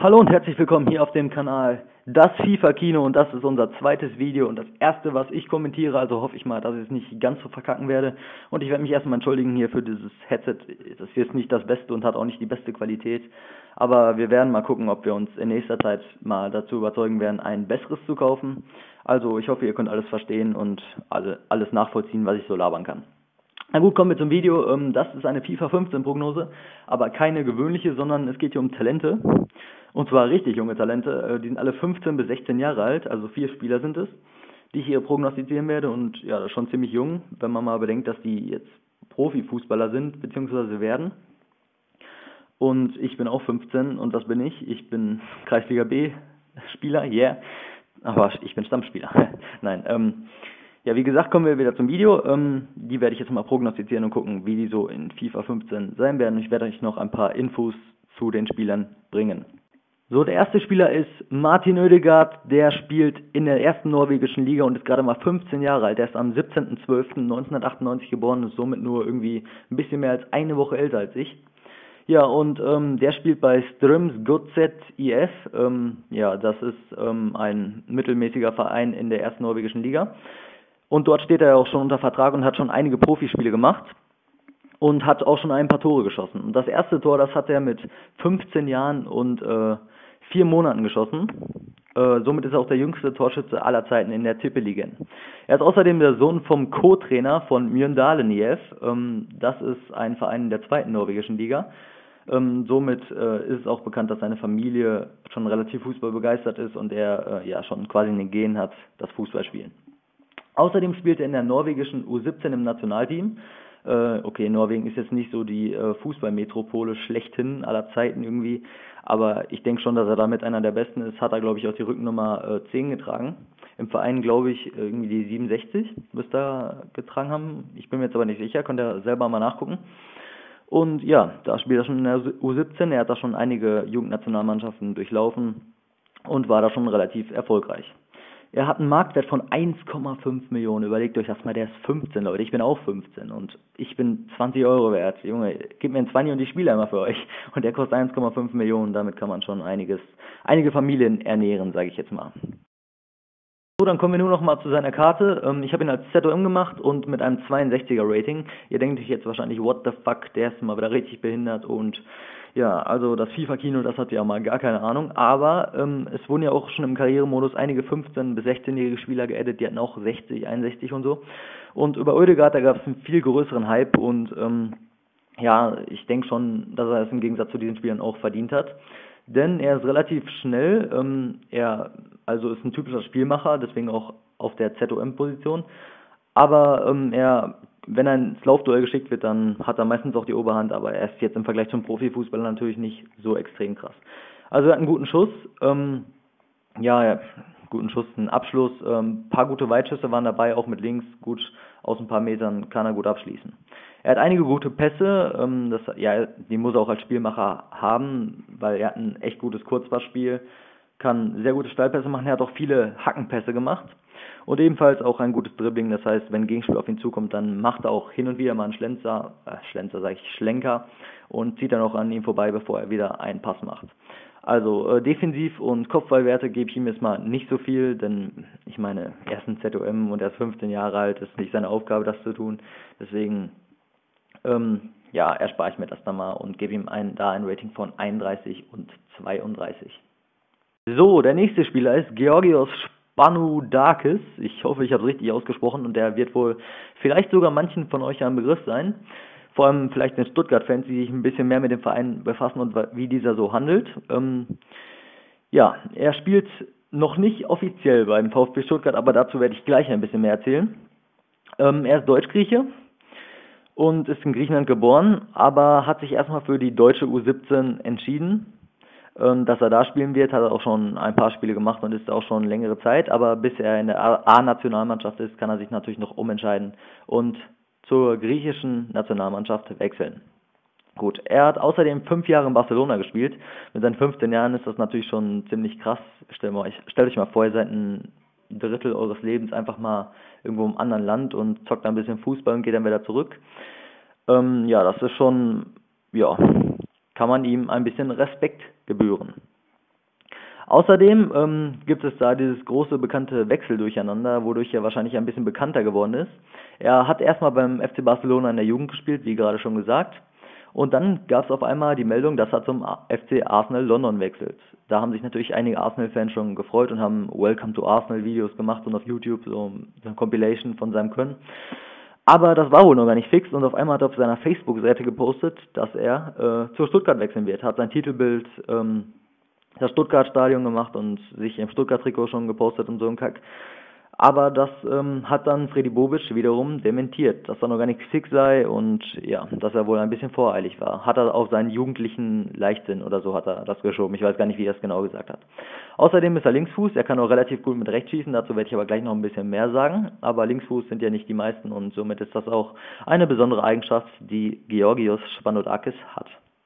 Hallo und herzlich willkommen hier auf dem Kanal Das FIFA Kino, und das ist unser zweites Video und das erste, was ich kommentiere, also hoffe ich mal, dass ich es nicht ganz so verkacken werde, und ich werde mich erstmal entschuldigen hier für dieses Headset. Das hier ist nicht das Beste und hat auch nicht die beste Qualität, aber wir werden mal gucken, ob wir uns in nächster Zeit mal dazu überzeugen werden, ein besseres zu kaufen. Also ich hoffe, ihr könnt alles verstehen und alles nachvollziehen, was ich so labern kann. Na gut, kommen wir zum Video. Das ist eine FIFA 15 Prognose, aber keine gewöhnliche, sondern es geht hier um Talente. Und zwar richtig junge Talente. Die sind alle 15 bis 16 Jahre alt, also 4 Spieler sind es, die ich hier prognostizieren werde. Und ja, das ist schon ziemlich jung, wenn man mal bedenkt, dass die jetzt Profifußballer sind, beziehungsweise werden. Und ich bin auch 15 und was bin ich? Ich bin Kreisliga B Spieler, yeah. Aber ich bin Stammspieler. Nein, ja, wie gesagt, kommen wir wieder zum Video. Die werde ich jetzt mal prognostizieren und gucken, wie die so in FIFA 15 sein werden. Ich werde euch noch ein paar Infos zu den Spielern bringen. So, der erste Spieler ist Martin Ødegaard. Der spielt in der ersten norwegischen Liga und ist gerade mal 15 Jahre alt. Der ist am 17.12.1998 geboren und ist somit nur irgendwie ein bisschen mehr als eine Woche älter als ich. Ja, und der spielt bei Strømsgodset IF. Ja, das ist ein mittelmäßiger Verein in der ersten norwegischen Liga. Und dort steht er auch schon unter Vertrag und hat schon einige Profispiele gemacht und hat auch schon ein paar Tore geschossen. Und das erste Tor, das hat er mit 15 Jahren und 4 Monaten geschossen. Somit ist er auch der jüngste Torschütze aller Zeiten in der Tippeligaen. Er ist außerdem der Sohn vom Co-Trainer von Mjøndalen IF. Das ist ein Verein in der zweiten norwegischen Liga. Somit ist es auch bekannt, dass seine Familie schon relativ fußballbegeistert ist und er ja schon quasi in den Genen hat, das Fußballspielen. Außerdem spielt er in der norwegischen U17 im Nationalteam. Okay, Norwegen ist jetzt nicht so die Fußballmetropole schlechthin aller Zeiten irgendwie, aber ich denke schon, dass er damit einer der Besten ist. Hat er, glaube ich, auch die Rückennummer 10 getragen. Im Verein, glaube ich, irgendwie die 67 müsste er getragen haben. Ich bin mir jetzt aber nicht sicher, könnt ihr selber mal nachgucken. Und ja, da spielt er schon in der U17. Er hat da schon einige Jugendnationalmannschaften durchlaufen und war da schon relativ erfolgreich. Er hat einen Marktwert von 1,5 Millionen. Überlegt euch das mal, der ist 15, Leute. Ich bin auch 15 und ich bin 20 Euro wert. Junge, gebt mir einen 20 und ich spiele einmal für euch. Und der kostet 1,5 Millionen. Damit kann man schon einige Familien ernähren, sage ich jetzt mal. So, dann kommen wir nur noch mal zu seiner Karte. Ich habe ihn als ZOM gemacht und mit einem 62er Rating. Ihr denkt euch jetzt wahrscheinlich, what the fuck, der ist mal wieder richtig behindert. Und ja, also das FIFA-Kino, das hat ja mal gar keine Ahnung. Aber es wurden ja auch schon im Karrieremodus einige 15- bis 16-jährige Spieler geaddet, die hatten auch 60, 61 und so. Und über Ødegaard, da gab es einen viel größeren Hype und ja, ich denke schon, dass er es im Gegensatz zu diesen Spielern auch verdient hat. Denn er ist relativ schnell, er also ist ein typischer Spielmacher, deswegen auch auf der ZOM-Position. Aber wenn er ins Laufduell geschickt wird, dann hat er meistens auch die Oberhand, aber er ist jetzt im Vergleich zum Profifußballer natürlich nicht so extrem krass. Also er hat einen guten Schuss, ja, guten Schuss, einen Abschluss, paar gute Weitschüsse waren dabei, auch mit links, gut aus ein paar Metern kann er gut abschließen. Er hat einige gute Pässe, die muss er auch als Spielmacher haben, weil er hat ein echt gutes Kurzpassspiel, kann sehr gute Steilpässe machen, er hat auch viele Hackenpässe gemacht und ebenfalls auch ein gutes Dribbling, das heißt, wenn ein Gegenspiel auf ihn zukommt, dann macht er auch hin und wieder mal einen Schlenker und zieht dann auch an ihm vorbei, bevor er wieder einen Pass macht. Also Defensiv- und Kopfballwerte gebe ich ihm jetzt mal nicht so viel, denn ich meine, er ist ein ZOM und er ist 15 Jahre alt, ist nicht seine Aufgabe, das zu tun, deswegen ja, erspare ich mir das dann mal und gebe ihm ein Rating von 31 und 32. So, der nächste Spieler ist Georgios Spanoudakis. Ich hoffe, ich habe es richtig ausgesprochen und der wird wohl vielleicht sogar manchen von euch ein Begriff sein. Vor allem vielleicht den Stuttgart-Fans, die sich ein bisschen mehr mit dem Verein befassen und wie dieser so handelt. Ja, er spielt noch nicht offiziell beim VfB Stuttgart, aber dazu werde ich gleich ein bisschen mehr erzählen. Er ist Deutsch-Grieche und ist in Griechenland geboren, aber hat sich erstmal für die deutsche U17 entschieden. Dass er da spielen wird, hat er auch schon ein paar Spiele gemacht und ist auch schon längere Zeit, aber bis er in der A-Nationalmannschaft ist, kann er sich natürlich noch umentscheiden und zur griechischen Nationalmannschaft wechseln. Gut, er hat außerdem 5 Jahre in Barcelona gespielt. Mit seinen 15 Jahren ist das natürlich schon ziemlich krass. Stellt euch mal vor, ihr seid ein Drittel eures Lebens einfach mal irgendwo im anderen Land und zockt ein bisschen Fußball und geht dann wieder zurück. Ja, das ist schon, ja, kann man ihm ein bisschen Respekt gebühren. Außerdem gibt es da dieses große bekannte Wechseldurcheinander, wodurch er wahrscheinlich ein bisschen bekannter geworden ist. Er hat erstmal beim FC Barcelona in der Jugend gespielt, wie gerade schon gesagt. Und dann gab es auf einmal die Meldung, dass er zum FC Arsenal London wechselt. Da haben sich natürlich einige Arsenal-Fans schon gefreut und haben Welcome to Arsenal Videos gemacht und auf YouTube so eine Compilation von seinem Können. Aber das war wohl noch gar nicht fix und auf einmal hat er auf seiner Facebook-Seite gepostet, dass er zu Stuttgart wechseln wird. Hat sein Titelbild das Stuttgart-Stadion gemacht und sich im Stuttgart-Trikot schon gepostet und so ein Kack. Aber das hat dann Freddy Bobic wiederum dementiert, dass da noch gar nichts fix sei und ja, dass er wohl ein bisschen voreilig war. Hat er auf seinen jugendlichen Leichtsinn oder so hat er das geschoben. Ich weiß gar nicht, wie er es genau gesagt hat. Außerdem ist er Linksfuß, er kann auch relativ gut mit rechts schießen, dazu werde ich aber gleich noch ein bisschen mehr sagen. Aber Linksfuß sind ja nicht die meisten und somit ist das auch eine besondere Eigenschaft, die Georgios Spandodakis hat.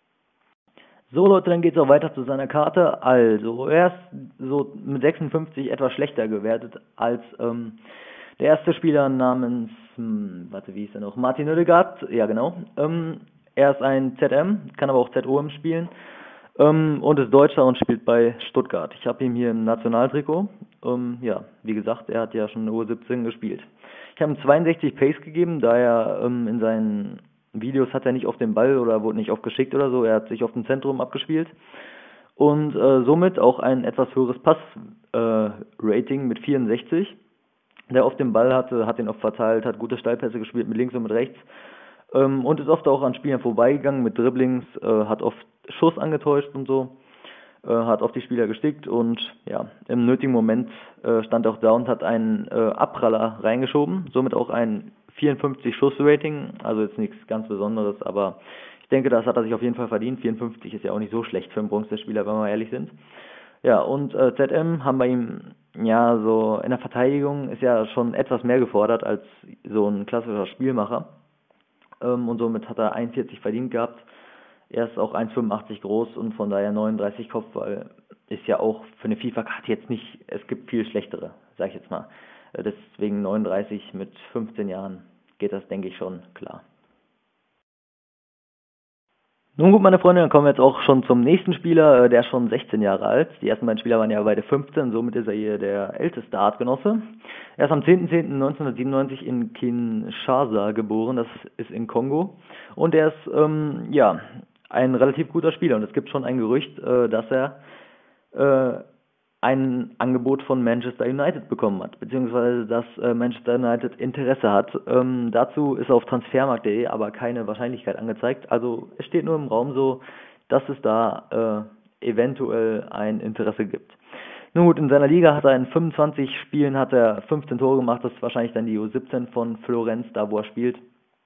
So Leute, dann geht es auch weiter zu seiner Karte. Also, er ist so mit 56 etwas schlechter gewertet als der erste Spieler namens, wie hieß er noch? Martin Odegaard, ja genau. Er ist ein ZM, kann aber auch ZOM spielen und ist Deutscher und spielt bei Stuttgart. Ich habe ihn hier im Nationaltrikot. Ja, wie gesagt, er hat ja schon U17 gespielt. Ich habe ihm 62 Pace gegeben, da er in seinen Videos hat er nicht auf den Ball oder wurde nicht oft geschickt oder so, er hat sich auf dem Zentrum abgespielt und somit auch ein etwas höheres Pass-Rating mit 64. Der oft den Ball hatte, hat ihn oft verteilt, hat gute Steilpässe gespielt mit links und mit rechts und ist oft auch an Spielern vorbeigegangen mit Dribblings, hat oft Schuss angetäuscht und so, hat oft die Spieler gestickt und ja, im nötigen Moment stand er auch da und hat einen Abpraller reingeschoben, somit auch ein 54 Schuss-Rating, also jetzt nichts ganz Besonderes, aber ich denke, das hat er sich auf jeden Fall verdient. 54 ist ja auch nicht so schlecht für einen Bronzespieler, wenn wir ehrlich sind. Ja, und ZM haben bei ihm, ja, so in der Verteidigung ist ja schon etwas mehr gefordert als so ein klassischer Spielmacher. Und somit hat er 41 verdient gehabt. Er ist auch 1,85 groß und von daher 39 Kopfball ist ja auch für eine FIFA-Karte jetzt nicht, es gibt viel schlechtere, sag ich jetzt mal. Deswegen 39 mit 15 Jahren geht das, denke ich, schon klar. Nun gut, meine Freunde, dann kommen wir jetzt auch schon zum nächsten Spieler, der ist schon 16 Jahre alt. Die ersten beiden Spieler waren ja beide 15, somit ist er hier der älteste Artgenosse. Er ist am 10.10.1997 in Kinshasa geboren, das ist in Kongo. Und er ist, ja, ein relativ guter Spieler und es gibt schon ein Gerücht, dass er ein Angebot von Manchester United bekommen hat, beziehungsweise dass Manchester United Interesse hat. Dazu ist auf transfermarkt.de aber keine Wahrscheinlichkeit angezeigt. Also es steht nur im Raum so, dass es da eventuell ein Interesse gibt. Nun gut, in seiner Liga hat er in 25 Spielen hat er 15 Tore gemacht. Das ist wahrscheinlich dann die U17 von Florenz, da wo er spielt.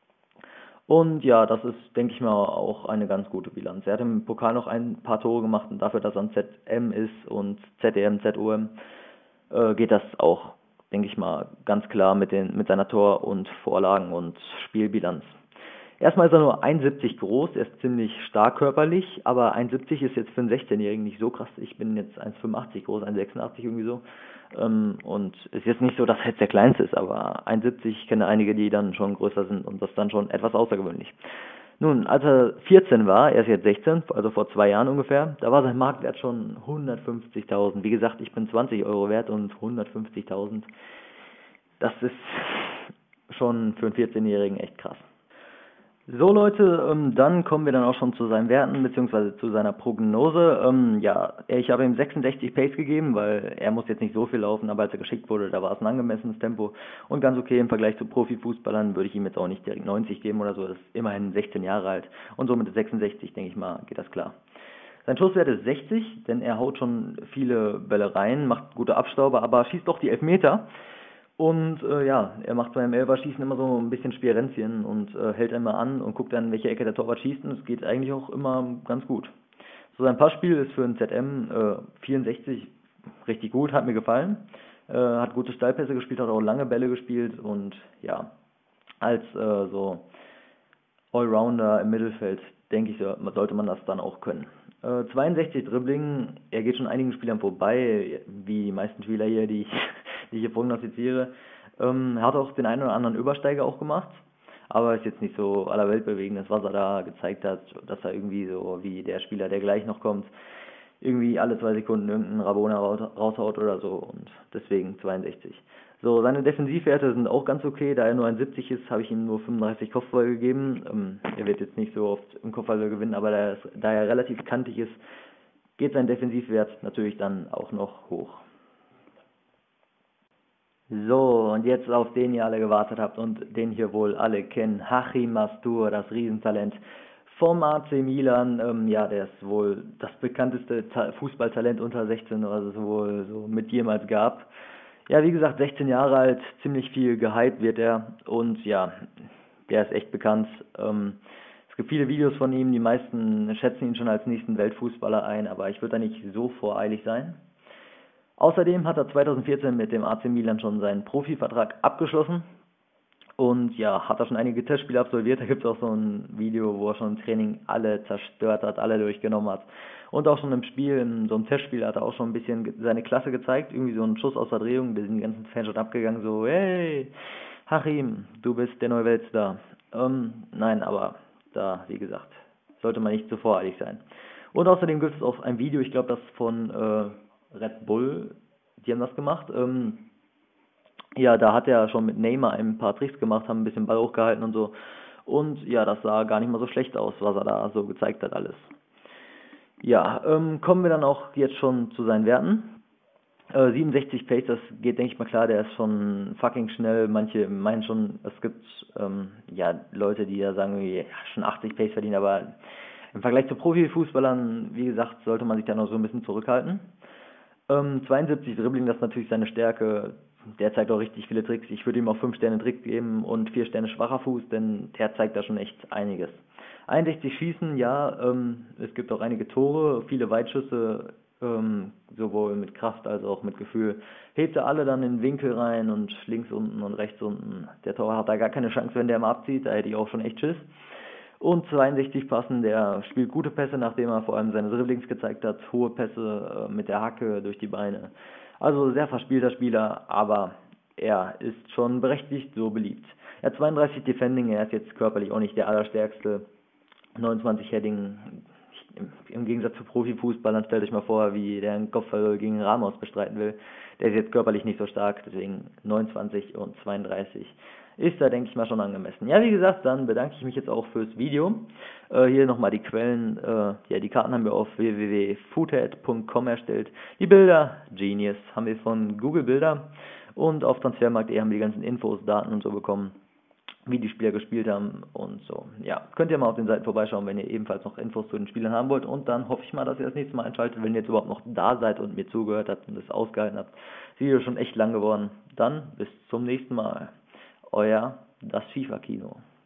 Und ja, das ist, denke ich mal, auch eine ganz gute Bilanz. Er hat im Pokal noch ein paar Tore gemacht und dafür, dass er ein ZM ist und ZDM, ZOM, geht das auch, denke ich mal, ganz klar mit seiner Tor- und Vorlagen- und Spielbilanz. Erstmal ist er nur 1,70 groß, er ist ziemlich stark körperlich, aber 1,70 ist jetzt für einen 16-Jährigen nicht so krass. Ich bin jetzt 1,85 groß, 1,86 irgendwie so. Und ist jetzt nicht so, dass er jetzt der Kleinste ist, aber 1,70, ich kenne einige, die dann schon größer sind und das dann schon etwas außergewöhnlich. Nun, als er 14 war, er ist jetzt 16, also vor 2 Jahren ungefähr, da war sein Marktwert schon 150.000. Wie gesagt, ich bin 20 Euro wert und 150.000, das ist schon für einen 14-Jährigen echt krass. So Leute, dann kommen wir dann auch schon zu seinen Werten bzw. zu seiner Prognose. Ja, ich habe ihm 66 Pace gegeben, weil er muss jetzt nicht so viel laufen, aber als er geschickt wurde, da war es ein angemessenes Tempo und ganz okay im Vergleich zu Profifußballern würde ich ihm jetzt auch nicht direkt 90 geben oder so, das ist immerhin 16 Jahre alt und somit ist 66, denke ich mal, geht das klar. Sein Schusswert ist 60, denn er haut schon viele Bälle rein, macht gute Abstauber, aber schießt doch die Elfmeter. Und ja, er macht beim Elferschießen immer so ein bisschen Spirenzchen und hält einmal an und guckt dann, in welche Ecke der Torwart schießt und es geht eigentlich auch immer ganz gut. So sein Passspiel ist für ein ZM 64 richtig gut, hat mir gefallen. Hat gute Steilpässe gespielt, hat auch lange Bälle gespielt und ja, als so Allrounder im Mittelfeld, denke ich, sollte man das dann auch können. 62 Dribbling, er geht schon einigen Spielern vorbei, wie die meisten Spieler hier, die ich hier prognostiziere. Er hat auch den einen oder anderen Übersteiger auch gemacht, aber ist jetzt nicht so allerweltbewegendes, was er da gezeigt hat, dass er irgendwie so wie der Spieler, der gleich noch kommt, irgendwie alle 2 Sekunden irgendeinen Rabona raushaut oder so und deswegen 62. So, seine Defensivwerte sind auch ganz okay, da er nur ein 70 ist, habe ich ihm nur 35 Kopfball gegeben. Er wird jetzt nicht so oft im Kopfball gewinnen, aber da er relativ kantig ist, geht sein Defensivwert natürlich dann auch noch hoch. So, und jetzt auf den ihr alle gewartet habt und den hier wohl alle kennen, Hachim Mastour, das Riesentalent vom AC Milan. Ja, der ist wohl das bekannteste Fußballtalent unter 16, was es wohl so mit jemals gab. Ja, wie gesagt, 16 Jahre alt, ziemlich viel gehypt wird er und ja, der ist echt bekannt. Es gibt viele Videos von ihm, die meisten schätzen ihn schon als nächsten Weltfußballer ein, aber ich würde da nicht so voreilig sein. Außerdem hat er 2014 mit dem AC Milan schon seinen Profivertrag abgeschlossen und ja, hat er schon einige Testspiele absolviert. Da gibt es auch so ein Video, wo er schon im Training alle zerstört hat, alle durchgenommen hat. Und auch schon im Spiel, in so einem Testspiel, hat er auch schon ein bisschen seine Klasse gezeigt. Irgendwie so einen Schuss aus der Drehung, da sind die ganzen Fans schon abgegangen, so, hey, Hachim, du bist der neue Weltstar. Nein, aber da, wie gesagt, sollte man nicht zu voreilig sein. Und außerdem gibt es auch ein Video, ich glaube, das von Red Bull, die haben das gemacht. Ja, da hat er schon mit Neymar ein paar Tricks gemacht, haben ein bisschen Ball hochgehalten und so. Und ja, das sah gar nicht mal so schlecht aus, was er da so gezeigt hat alles. Ja, kommen wir dann auch jetzt schon zu seinen Werten. 67 Pace, das geht, denke ich mal, klar, der ist schon fucking schnell. Manche meinen schon, es gibt ja Leute, die ja sagen, ja, schon 80 Pace verdienen, aber im Vergleich zu Profifußballern, wie gesagt, sollte man sich da noch so ein bisschen zurückhalten. 72 Dribbling, das ist natürlich seine Stärke. Der zeigt auch richtig viele Tricks. Ich würde ihm auch 5 Sterne Trick geben und 4 Sterne schwacher Fuß, denn der zeigt da schon echt einiges. 61 Schießen, ja, es gibt auch einige Tore, viele Weitschüsse, sowohl mit Kraft als auch mit Gefühl. Hebt er alle dann in den Winkel rein und links unten und rechts unten. Der Torwart hat da gar keine Chance, wenn der mal abzieht, da hätte ich auch schon echt Schiss. Und 62 Passen, der spielt gute Pässe, nachdem er vor allem seine Dribblings gezeigt hat, hohe Pässe mit der Hacke durch die Beine. Also sehr verspielter Spieler, aber er ist schon berechtigt so beliebt. Er hat 32 Defending, er ist jetzt körperlich auch nicht der allerstärkste. 29 Heading, im Gegensatz zu Profifußballern, stellt euch mal vor, wie der einen Kopfball gegen Ramos bestreiten will. Der ist jetzt körperlich nicht so stark, deswegen 29 und 32 ist da, denke ich mal, schon angemessen. Ja, wie gesagt, dann bedanke ich mich jetzt auch fürs Video. Hier nochmal die Quellen. Ja, die Karten haben wir auf www.foodhead.com erstellt. Die Bilder, Genius, haben wir von Google Bilder. Und auf Transfermarkt.de haben wir die ganzen Infos, Daten und so bekommen, wie die Spieler gespielt haben und so. Ja, könnt ihr mal auf den Seiten vorbeischauen, wenn ihr ebenfalls noch Infos zu den Spielern haben wollt. Und dann hoffe ich mal, dass ihr das nächste Mal einschaltet, wenn ihr jetzt überhaupt noch da seid und mir zugehört habt und es ausgehalten habt. Das Video ist schon echt lang geworden. Dann bis zum nächsten Mal. Euer das FIFA-Kino.